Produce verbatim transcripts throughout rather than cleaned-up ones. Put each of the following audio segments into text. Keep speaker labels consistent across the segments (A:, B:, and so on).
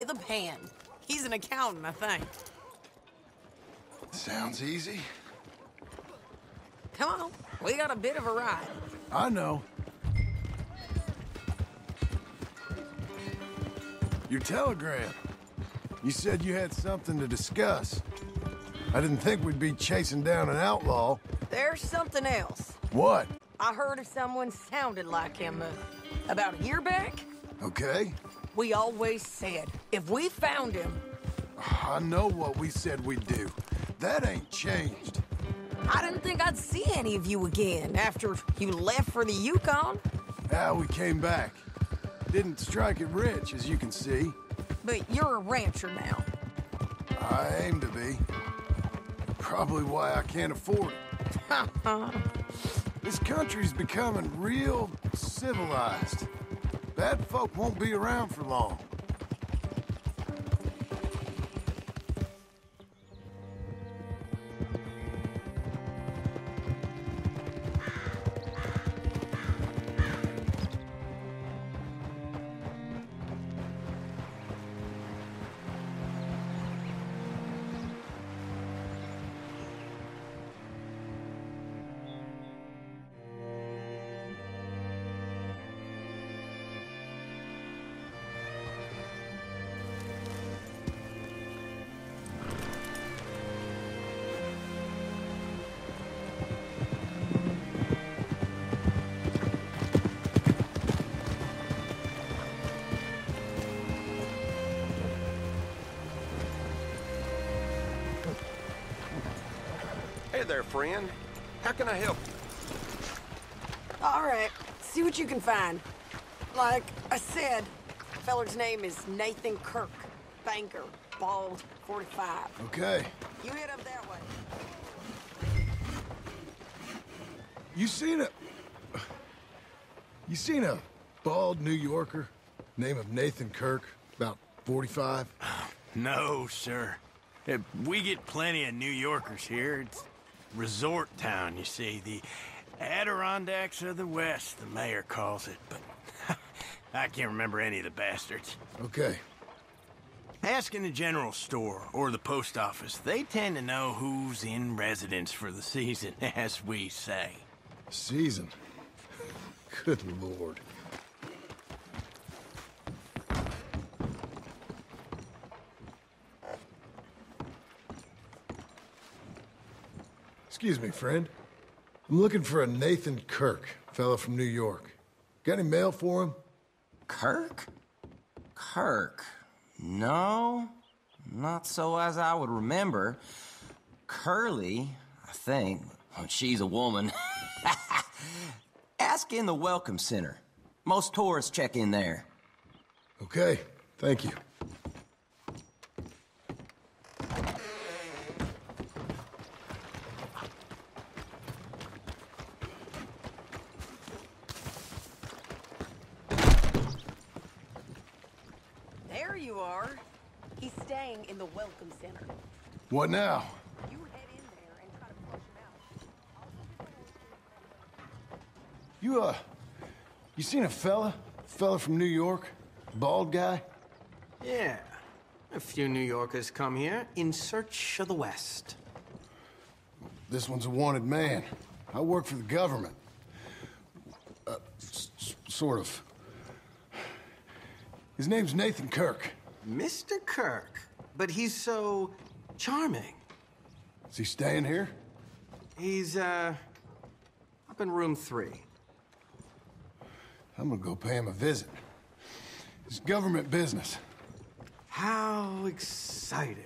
A: with a pen. He's an accountant, I think.
B: Sounds easy.
A: Come on, we got a bit of a ride.
B: I know. Your telegram. You said you had something to discuss. I didn't think we'd be chasing down an outlaw.
A: There's something else.
B: What?
A: I heard of someone sounded like him uh, about a year back.
B: Okay.
A: We always said, if we found him...
B: I know what we said we'd do. That ain't changed.
A: I didn't think I'd see any of you again after you left for the Yukon.
B: Ah, we came back. Didn't strike it rich, as you can see.
A: But you're a rancher now.
B: I aim to be. Probably why I can't afford it. This country's becoming real civilized. Bad folk won't be around for long.
C: Hey there, friend. How can I help you?
A: All right, see what you can find. Like I said, the feller's name is Nathan Kirk. Banker, bald, forty-five.
B: Okay.
A: You head up that way.
B: You seen a... You seen a bald New Yorker, name of Nathan Kirk, about forty-five?
D: No, sir. Uh, We get plenty of New Yorkers here. It's resort town, you see. The Adirondacks of the West, the mayor calls it. But I can't remember any of the bastards.
B: Okay.
D: Ask in the general store or the post office. They tend to know who's in residence for the season, as we say.
B: Season. Good lord. Excuse me, friend. I'm looking for a Nathan Kirk, fellow from New York. Got any mail for him?
E: Kirk? Kirk? No, not so as I would remember. Curly, I think. Well, she's a woman. Ask in the Welcome Center. Most tourists check in there.
B: Okay, thank you.
A: There you are. He's staying in the Welcome Center.
B: What now?
A: You head in there and try to flush him out.
B: You, uh, you seen a fella? Fella from New York? Bald guy?
F: Yeah. A few New Yorkers come here in search of the West.
B: This one's a wanted man. I work for the government. Uh, s s sort of. His name's Nathan Kirk.
F: Mister Kirk? But he's so charming.
B: Is he staying here?
F: He's, uh, up in room three.
B: I'm gonna go pay him a visit. It's government business.
F: How exciting.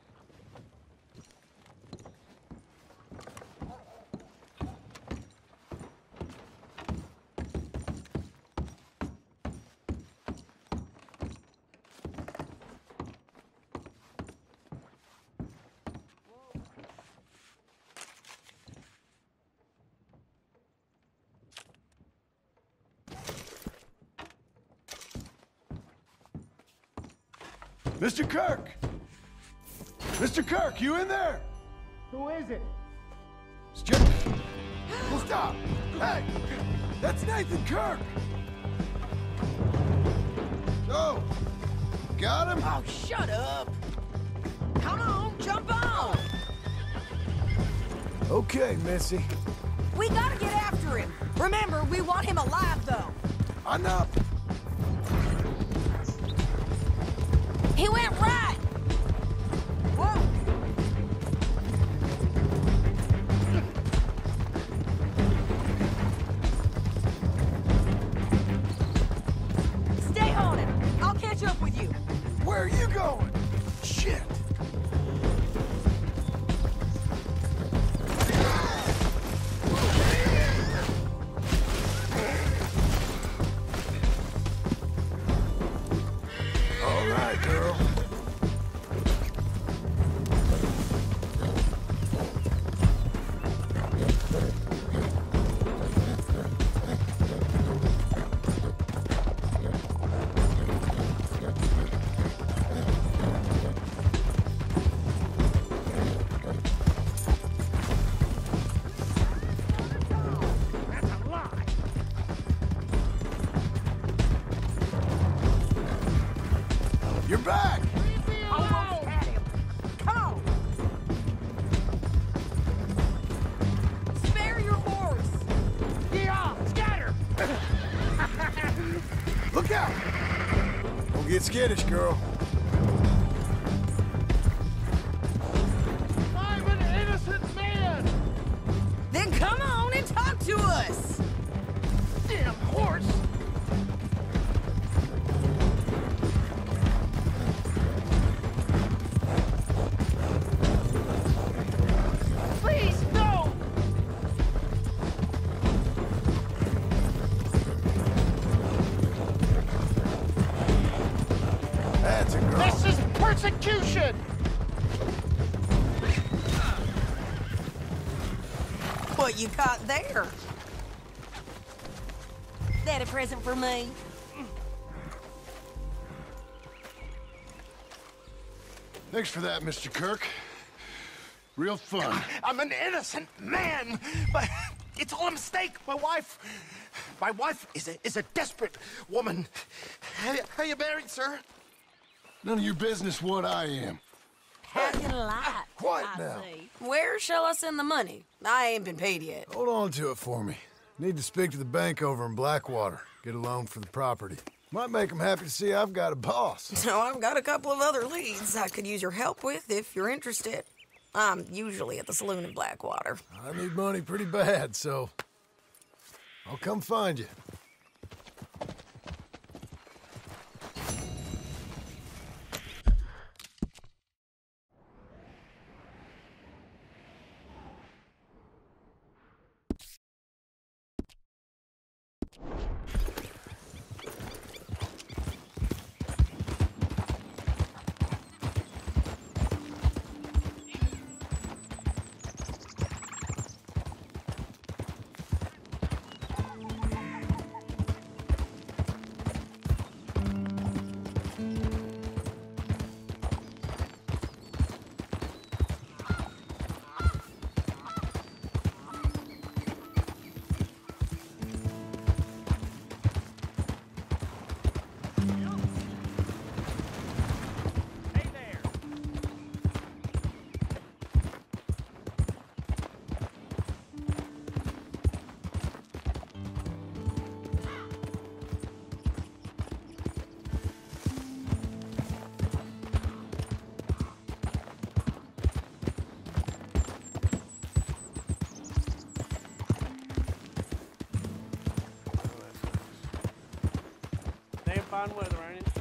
B: Mister Kirk! Mister Kirk, you in there?
G: Who is it?
B: It's just... Well, stop! Hey! That's Nathan Kirk! Oh! got him?
A: Oh, shut up! Come on, jump on!
B: Okay, Missy.
A: We gotta get after him. Remember, we want him alive, though.
B: Enough!
A: He went right! Whoa! Stay on him. I'll catch up with you.
B: Where are you going? Shit! All right, girl. You're back!
A: Almost had him. Come on! Spare your horse!
D: Yeah, scatter!
B: Look out! Don't get skittish, girl.
D: I'm an innocent man!
A: Then come on and talk to us!
D: Damn horse! Please, no!
B: That's a girl.
D: This is persecution!
A: What you got there? That a present for me?
B: Thanks for that, Mister Kirk. Real fun.
G: I'm an innocent man, but it's all a mistake. My wife, my wife is a is a desperate woman. How, how you married, sir?
B: None of your business what I am.
A: How you like?
B: Quiet
A: I
B: now.
A: see. Where shall I send the money? I ain't been paid yet.
B: Hold on to it for me. Need to speak to the bank over in Blackwater. Get a loan for the property. Might make them happy to see I've got a boss.
A: So I've got a couple of other leads I could use your help with if you're interested. I'm usually at the saloon in Blackwater.
B: I need money pretty bad, so I'll come find you.
H: Damn fine weather, ain't it?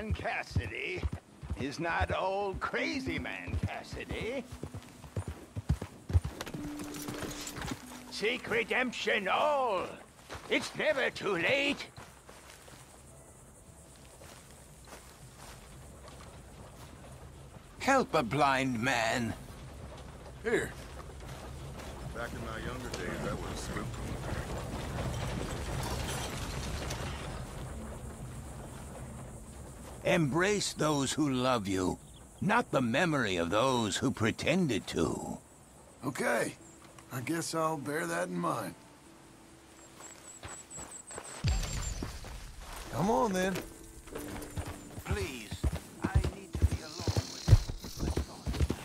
I: man Cassidy is not old crazy man Cassidy. Seek redemption all. It's never too late. Help a blind man.
B: Here.
J: Back in my younger days, that would have spooked me.
I: Embrace those who love you, not the memory of those who pretended to.
B: Okay. I guess I'll bear that in mind. Come on, then.
I: Please, I need to be alone with you. Let's go.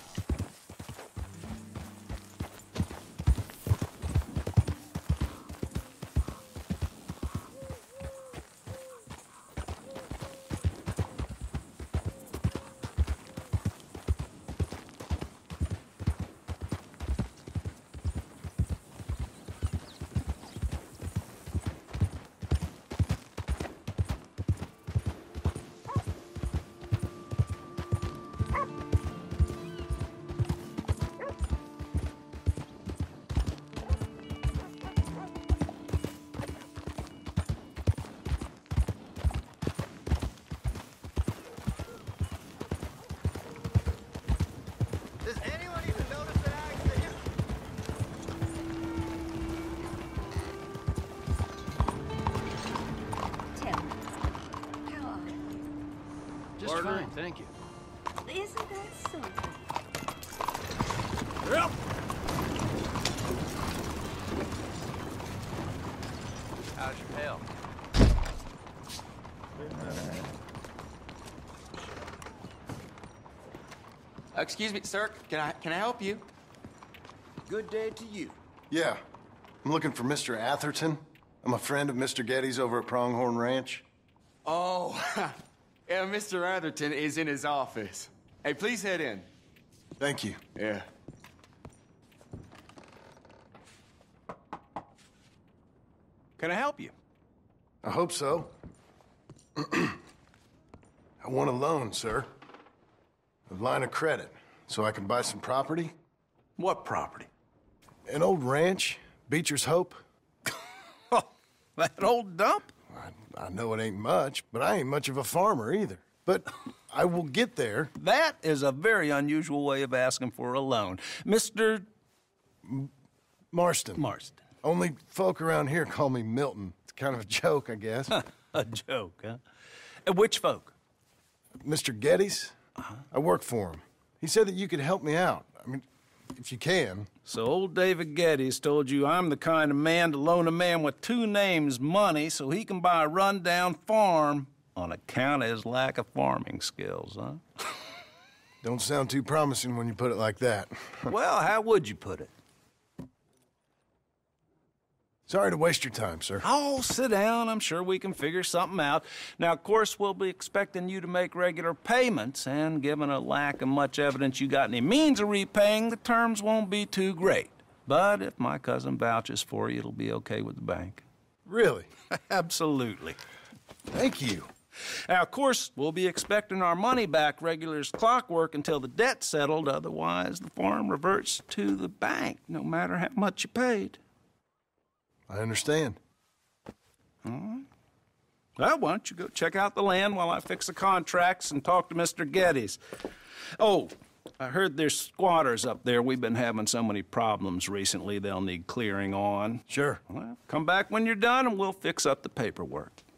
J: Does anyone even notice that accident?
K: Tell me, how are you?
F: Just
B: Partner.
F: fine, thank you.
K: Isn't that something?
D: Yep.
J: How's your pal?
L: Excuse me, sir. Can I can I help you?
J: Good day to you.
B: Yeah. I'm looking for Mister Atherton. I'm a friend of Mister Getty's over at Pronghorn Ranch.
L: Oh, yeah. Mister Atherton is in his office. Hey, please head in.
B: Thank you.
L: Yeah.
D: Can I help you?
B: I hope so. I want a loan, sir. A line of credit, so I can buy some property.
D: What property?
B: An old ranch, Beecher's Hope.
D: Oh, that old dump?
B: I, I know it ain't much, but I ain't much of a farmer either. But I will get there.
M: That is a very unusual way of asking for a loan. Mister
B: M Marston.
M: Marston.
B: Only folk around here call me Milton. It's kind of a joke, I guess.
M: A joke, huh? And which folk?
B: Mister Getty's. Uh-huh. I work for him. He said that you could help me out. I mean, if you can.
M: So old David Getty's told you I'm the kind of man to loan a man with two names money so he can buy a rundown farm on account of his lack of farming skills, huh?
B: Don't sound too promising when you put it like that.
M: Well, how would you put it?
B: Sorry to waste your time, sir.
M: Oh, sit down. I'm sure we can figure something out. Now, of course, we'll be expecting you to make regular payments, and given a lack of much evidence you got any means of repaying, the terms won't be too great. But if my cousin vouches for you, it'll be okay with the bank.
B: Really?
M: Absolutely.
B: Thank you.
M: Now, of course, we'll be expecting our money back regular as clockwork until the debt's settled. Otherwise, the farm reverts to the bank, no matter how much you paid.
B: I understand.
M: All right. Well, why don't you go check out the land while I fix the contracts and talk to Mister Getty's. Oh, I heard there's squatters up there. We've been having so many problems recently they'll need clearing on.
B: Sure.
M: Well, come back when you're done and we'll fix up the paperwork.